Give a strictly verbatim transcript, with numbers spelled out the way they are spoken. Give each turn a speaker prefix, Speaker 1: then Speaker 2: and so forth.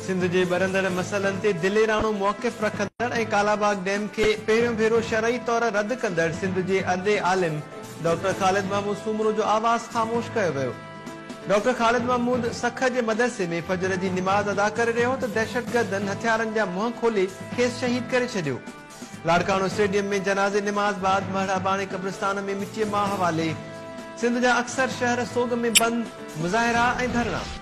Speaker 1: सिंध जे बरंदड़ मसइलनि ते दिलेराणो मौक़िफ़ रखंदड़ ऐं कालाबाग डैम खे पहिरियों भेरो शरई तौर रद्द कंदड़ सिंध जे अदे आलिम डॉक्टर ख़ालिद महमूद सूमरो जो आवाज़ ख़ामोश कयो वियो। डॉक्टर ख़ालिद महमूद सख जे मदरसे में फजर जी निमाज़ अदा करे रहियो त दहशतगर्दनि हथियारनि जा मुंहं खोले खेसि शहीद करे छॾियो। लाड़काणो स्टेडियम में जनाज़े निमाज़ बाद महराबाणी कब्रिस्तान में मिटीअ मां हवाले। सिंध जा अक्सर शहर सोग में बंद, मुज़ाहिरा ऐं धरना।